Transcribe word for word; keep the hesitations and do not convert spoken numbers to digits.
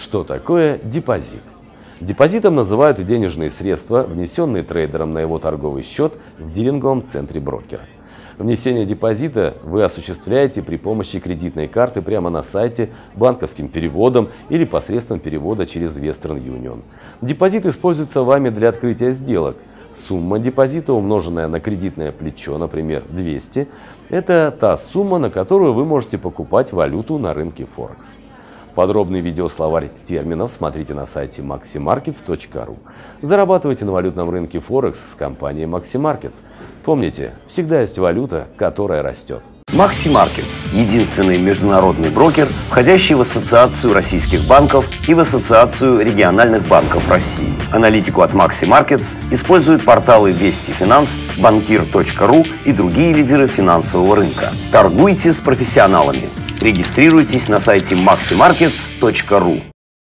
Что такое депозит? Депозитом называют денежные средства, внесенные трейдером на его торговый счет в дилинговом центре брокера. Внесение депозита вы осуществляете при помощи кредитной карты прямо на сайте, банковским переводом или посредством перевода через Western Union. Депозит используется вами для открытия сделок. Сумма депозита, умноженная на кредитное плечо, например, двести, это та сумма, на которую вы можете покупать валюту на рынке Форекс. Подробный видеословарь терминов смотрите на сайте макси маркетс точка ру. Зарабатывайте на валютном рынке Форекс с компанией MaxiMarkets. Помните, всегда есть валюта, которая растет. MaxiMarkets – единственный международный брокер, входящий в Ассоциацию российских банков и в Ассоциацию региональных банков России. Аналитику от MaxiMarkets используют порталы Вести Финанс, банкир точка ру и другие лидеры финансового рынка. Торгуйте с профессионалами. Регистрируйтесь на сайте макси маркетс точка ру.